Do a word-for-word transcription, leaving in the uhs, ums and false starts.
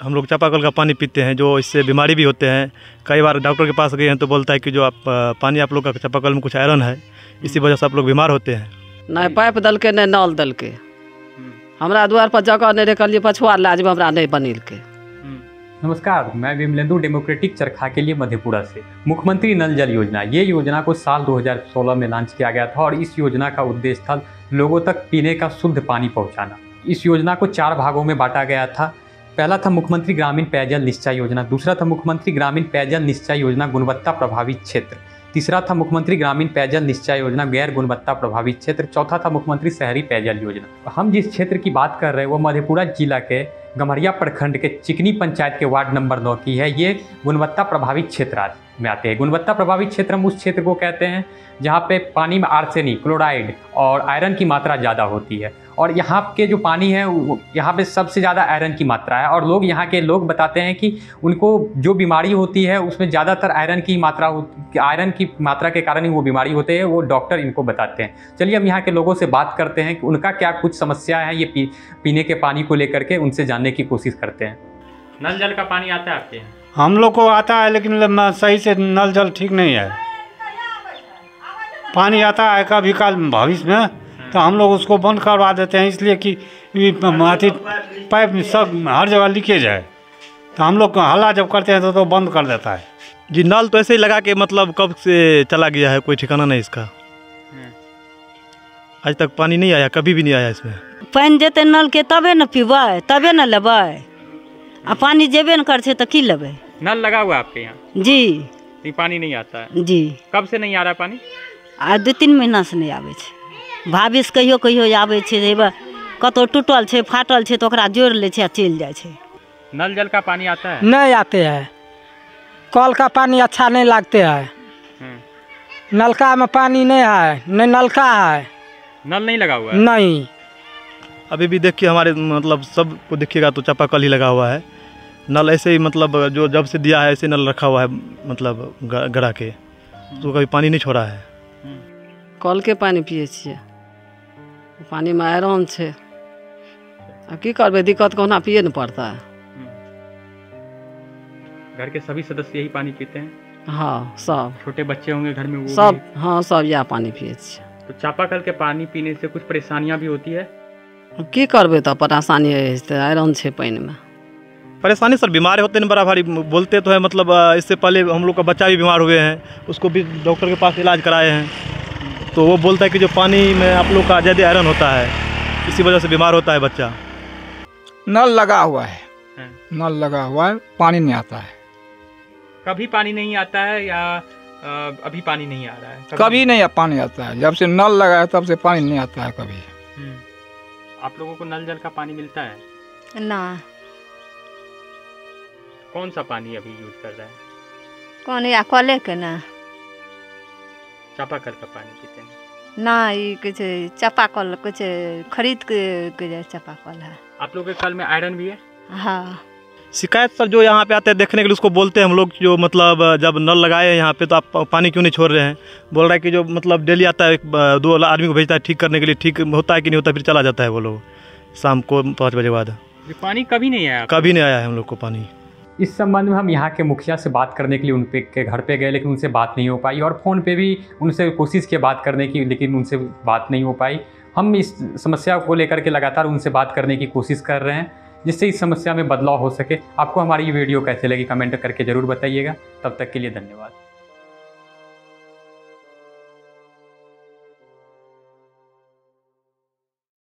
हम लोग चापाकल का पानी पीते हैं, जो इससे बीमारी भी होते हैं। कई बार डॉक्टर के पास गए हैं तो बोलता है कि जो आप पानी आप लोग का चापाकल में कुछ आयरन है, इसी वजह से आप लोग बीमार होते हैं। नहीं पाइप दल के नहीं नल दल के, हमारा द्वार पर जगह नहीं रखलिए, पछुआ लाज में हमरा नहीं बनिल के। नमस्कार, मैं विमलेंदु डेमोक्रेटिक चरखा के लिए मधेपुरा से। मुख्यमंत्री नल जल योजना, ये योजना को साल दो हज़ार सोलह में लॉन्च किया गया था और इस योजना का उद्देश्य था लोगों तक पीने का शुद्ध पानी पहुंचाना। इस योजना को चार भागों में बांटा गया था। पहला था मुख्यमंत्री ग्रामीण पेयजल निश्चय योजना, दूसरा था मुख्यमंत्री ग्रामीण पेयजल निश्चय योजना गुणवत्ता प्रभावित क्षेत्र, तीसरा था मुख्यमंत्री ग्रामीण पेयजल निश्चय योजना गैर गुणवत्ता प्रभावित क्षेत्र, चौथा था मुख्यमंत्री शहरी पेयजल योजना। हम जिस क्षेत्र की बात कर रहे हैं वो मधेपुरा जिला के गम्हरिया प्रखंड के चिकनी पंचायत के वार्ड नंबर नौ की है। ये गुणवत्ता प्रभावित क्षेत्र में आते हैं। गुणवत्ता प्रभावित क्षेत्र हम उस क्षेत्र को कहते हैं जहाँ पे पानी में आर्सेनिक, क्लोराइड और आयरन की मात्रा ज़्यादा होती है। और यहाँ के जो पानी है यहाँ पे सबसे ज़्यादा आयरन की मात्रा है। और लोग यहाँ के लोग बताते हैं कि उनको जो बीमारी होती है उसमें ज़्यादातर आयरन की मात्रा आयरन की मात्रा के कारण ही वो बीमारी होते हैं, वो डॉक्टर इनको बताते हैं। चलिए हम यहाँ के लोगों से बात करते हैं कि उनका क्या कुछ समस्या है ये पी, पीने के पानी को लेकर के, उनसे जानने की कोशिश करते हैं। नल जल का पानी आता है आपके यहाँ? हम लोग को आता है, लेकिन सही से नल जल ठीक नहीं है। पानी आता है कभी काल भविष्य में, तो हम लोग उसको बंद करवा देते हैं, इसलिए कि पाइप में सब हर जगह लीकेज है। तो हम लोग हल्ला जब करते हैं तो, तो बंद कर देता है। जी, नल तो ऐसे ही लगा के मतलब कब से चला गया है, कोई ठिकाना नहीं इसका। आज तक पानी नहीं आया, कभी भी नहीं आया इसमें। पानी जेते नल के तबे न पीबै, तबे न लेबै, आ पानी जेबे न करे तो की लेबै। नल लगा हुआ है आपके यहाँ? जी। पानी नहीं आता है? जी। कब से नहीं आ रहा है पानी? आ दू तीन महीना से नहीं आवे छै। भाविस कहियो कहियो आवे छै, कतौ टूटल छै फाटल छै तो ओकरा जोड़ ले छै आ चल जाए छै। नल जल का पानी आता है? नहीं आते हैं। कल का पानी अच्छा नहीं लगते है। नलका में पानी नहीं है, नहीं नलका है। नल नहीं लगा हुआ है? नहीं। अभी भी देखिए हमारे मतलब सबको देखिएगा तो चापाकल ही लगा हुआ है। नल ऐसे ही मतलब जो जब से दिया है ऐसे नल रखा हुआ है, मतलब गड़ा के, तो कभी पानी नहीं छोड़ा है। कल के पानी पिए छिए, पानी में आयरन छै, अब की करबे, दिक्कत कोना पिए न पड़ता है। घर के सभी सदस्य यही पानी पीते हैं? हाँ, सब। छोटे बच्चे होंगे घर में वो सब? हाँ, सब यह पानी पिए छिए। तो चापाकल के पानी पीने से कुछ परेशानियां भी होती है? की करबे, तो परेशानी है, आयरन छै पानी में। परेशानी सर बीमार होते हैं बड़ा भारी, बोलते तो है। मतलब इससे पहले हम लोग का बच्चा भी बीमार हुए हैं, उसको भी डॉक्टर के पास इलाज कराए हैं, तो वो बोलता है कि जो पानी में आप लोग का ज़्यादा आयरन होता है, इसी वजह से बीमार होता है बच्चा। नल लगा हुआ है, नल लगा हुआ है, पानी नहीं आता है। कभी पानी नहीं आता है या अभी पानी नहीं आ रहा है? कभी, कभी नहीं पानी आता है, जब से नल लगा है तब से पानी नहीं आता है कभी। आप लोगों को नल जल का पानी मिलता है? ना। कौन सा पानी अभी यूज कर रहा है? कौन या कले के ना? चापाकल का पानी पीते हैं? ना, ये कुछ चापाकल कुछ खरीद के, के चापाकल है। आप लोगों के कल में आयरन भी है? हाँ। शिकायत सर जो यहाँ पे आते हैं देखने के लिए, उसको बोलते हैं हम लोग जो मतलब जब नल लगाए हैं यहाँ पे तो आप पानी क्यों नहीं छोड़ रहे हैं। बोल रहा है कि जो मतलब डेली आता है, दो आदमी को भेजता है ठीक करने के लिए, ठीक होता है कि नहीं होता, फिर चला जाता है वो लोग शाम को पाँच बजे बाद। पानी कभी नहीं आया? कभी नहीं आया है हम लोग को पानी। इस संबंध में हम यहाँ के मुखिया से बात करने के लिए उन पे के घर पे गए, लेकिन उनसे बात नहीं हो पाई, और फ़ोन पे भी उनसे कोशिश की बात करने की, लेकिन उनसे बात नहीं हो पाई। हम इस समस्या को लेकर के लगातार उनसे बात करने की कोशिश कर रहे हैं, जिससे इस समस्या में बदलाव हो सके। आपको हमारी ये वीडियो कैसे लगी कमेंट करके ज़रूर बताइएगा। तब तक के लिए धन्यवाद।